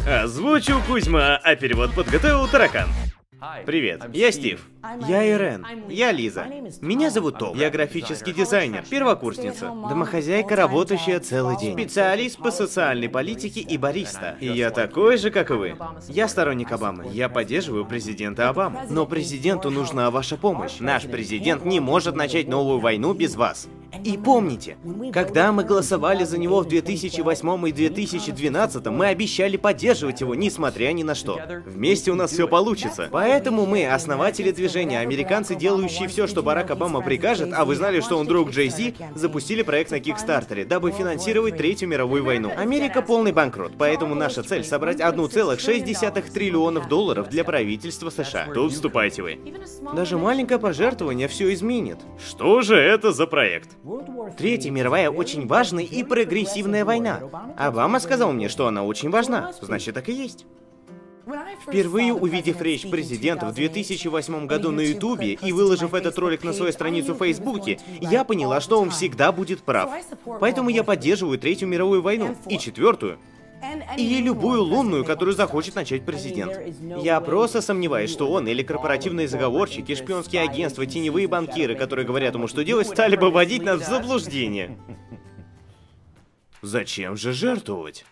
Озвучил Кузьма, а перевод подготовил Таракан. Привет, я Стив. Я Ирен. Я Лиза. Меня зовут Том. Я графический дизайнер, первокурсница, домохозяйка, работающая целый день, специалист по социальной политике и бариста. И я такой же, как и вы. Я сторонник Обамы. Я поддерживаю президента Обаму. Но президенту нужна ваша помощь. Наш президент не может начать новую войну без вас. И помните, когда мы голосовали за него в 2008 и 2012, мы обещали поддерживать его, несмотря ни на что. Вместе у нас все получится. Поэтому мы, основатели движения, американцы, делающие все, что Барак Обама прикажет, а вы знали, что он друг Джей Зи, запустили проект на Кикстартере, дабы финансировать Третью мировую войну. Америка полный банкрот, поэтому наша цель собрать 1,6 триллионов долларов для правительства США. Тут вступайте вы. Даже маленькое пожертвование все изменит. Что же это за проект? Третья мировая очень важная и прогрессивная война. Обама сказал мне, что она очень важна. Значит, так и есть. Впервые увидев речь президента в 2008 году на Ютубе и выложив этот ролик на свою страницу в Фейсбуке, я поняла, что он всегда будет прав. Поэтому я поддерживаю Третью мировую войну и Четвертую. И любую лунную, которую захочет начать президент. Я просто сомневаюсь, что он или корпоративные заговорщики, шпионские агентства, теневые банкиры, которые говорят ему, что делать, стали бы вводить нас в заблуждение. Зачем же жертвовать?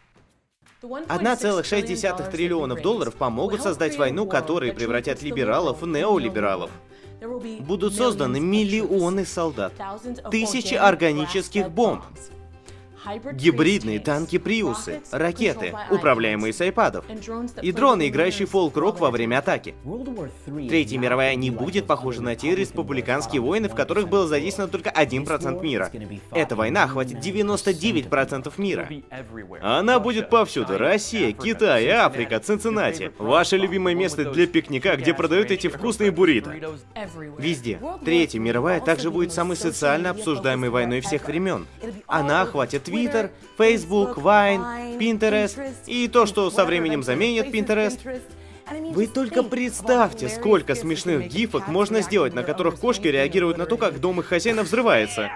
1,6 триллионов долларов помогут создать войну, которые превратят либералов в неолибералов. Будут созданы миллионы солдат, тысячи органических бомб, гибридные танки-приусы, ракеты, управляемые с айпадов, и дроны, играющие фолк-рок во время атаки. Третья мировая не будет похожа на те республиканские войны, в которых было задействовано только 1% мира. Эта война охватит 99% мира. Она будет повсюду. Россия, Китай, Африка, Цинциннати. Ваше любимое место для пикника, где продают эти вкусные буррито. Везде. Третья мировая также будет самой социально обсуждаемой войной всех времен. Она охватит Twitter, Facebook, Vine, Pinterest и то, что со временем заменит Pinterest. Вы только представьте, сколько смешных гифок можно сделать, на которых кошки реагируют на то, как дом их хозяина взрывается.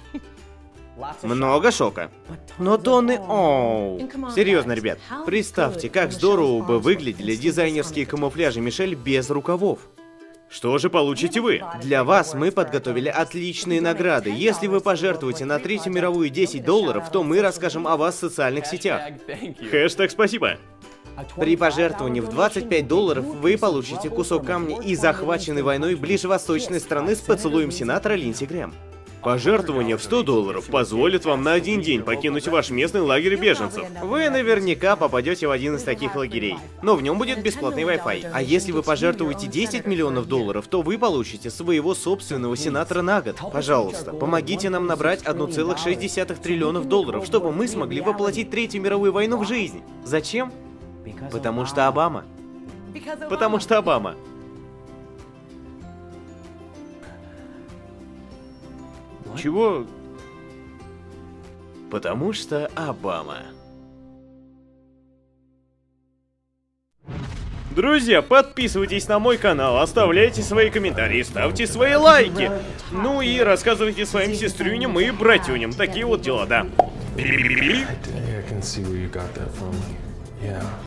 Много шока. Но тонны оу. Серьезно, ребят, представьте, как здорово бы выглядели дизайнерские камуфляжи Мишель без рукавов. Что же получите вы? Для вас мы подготовили отличные награды. Если вы пожертвуете на Третью мировую 10 долларов, то мы расскажем о вас в социальных сетях. Хэштег спасибо. При пожертвовании в 25 долларов вы получите кусок камня из захваченной войной ближневосточной страны с поцелуем сенатора Линдси Грэм. Пожертвование в 100 долларов позволит вам на один день покинуть ваш местный лагерь беженцев. Вы наверняка попадете в один из таких лагерей, но в нем будет бесплатный Wi-Fi. А если вы пожертвуете 10 миллионов долларов, то вы получите своего собственного сенатора на год. Пожалуйста, помогите нам набрать 1,6 триллионов долларов, чтобы мы смогли воплотить Третью мировую войну в жизнь. Зачем? Потому что Обама. Потому что Обама. Чего? Потому что Обама. Друзья, подписывайтесь на мой канал, оставляйте свои комментарии, ставьте свои лайки. Ну и рассказывайте своим сестрюням и братюням. Такие вот дела, да.